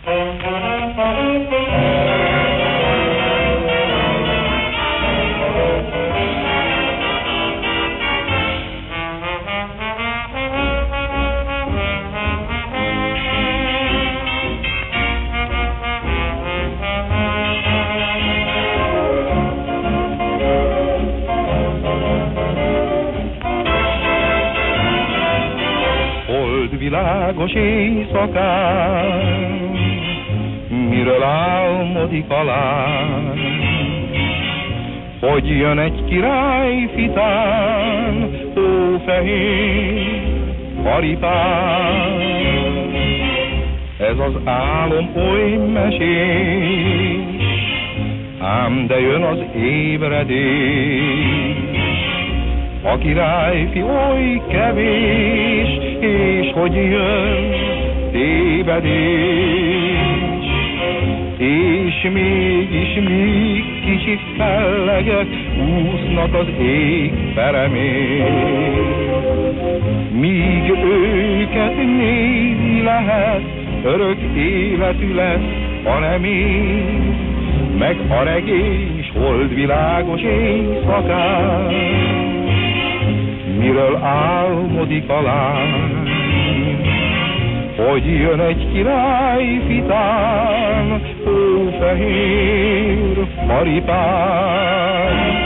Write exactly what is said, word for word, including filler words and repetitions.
Világos éjszakán, miről álmodik a lány, hogy jön egy király fitán, hófehér paripán. Ez az álom oly mesés, ám de jön az ébredés. A királyfi oly kevés, és hogy jön tévedés. És mégis még kicsit fellegek úsznak az ég peremén. Míg őket nézni lehet, örök életű lesz a remény, meg a regény holdvilágos éjszakán, miről álmodik a lány, hogy jön egy király fitán, hófehér paripán.